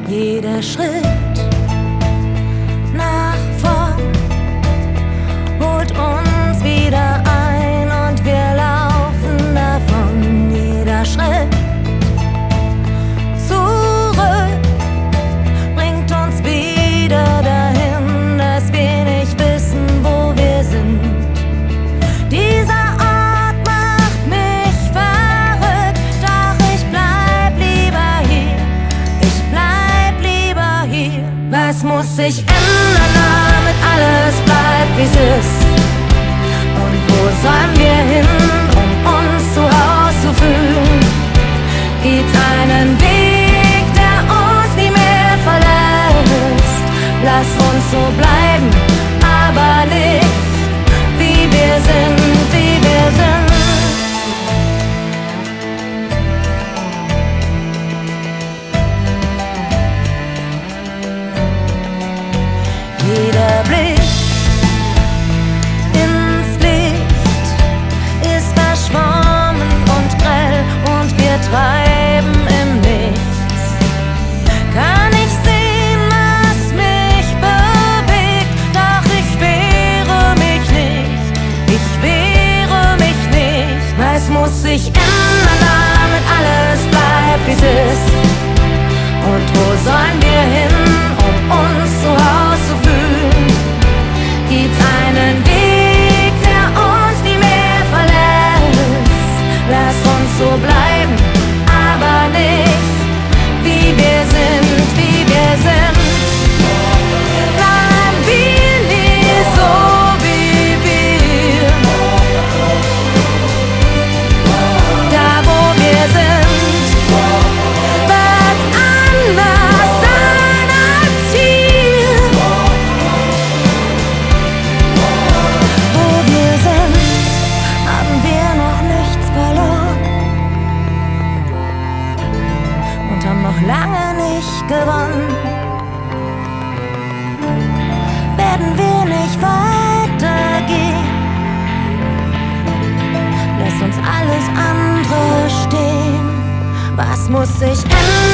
Jeder Schritt nach vorn holt uns wieder ein und wir laufen davon. Jeder Schritt zurück bringt uns wieder dahin, dass wir nicht wissen, wo wir sind. Dieser Ort macht mich verrückt, doch ich bleib lieber hier. Ich bleib lieber hier. Was muss sich ändern, damit alles bleibt, wie's ist? Und wo sollen wir hin, um uns zu Hause zu fühlen? Gibt's einen Weg, der uns nie mehr verlässt? Lass uns so bleiben, aber nicht wie wir sind, wie wir sind. Jeder Blick ins Licht ist verschwommen und grell und wir treiben im Nichts. Kann ich sehen, was mich bewegt, doch ich wehre mich nicht, ich wehre mich nicht. Was muss sich ändern, damit alles bleibt, wie's ist? Und wo sollen wir hin, um uns zu Hause zu fühlen? Gibt's einen Weg, der uns nie mehr verlässt? Lass uns so bleiben, aber nicht wie wir sind, wie wir sind. Bleiben wir nie so wie wir. Da wo wir sind, wird's anders sein als hier. Wo wir sind, haben wir noch nichts verloren und haben noch lange nicht gewonnen. Werden wir nicht weitergehen, lass uns alles andere stehen. Was muss sich ändern?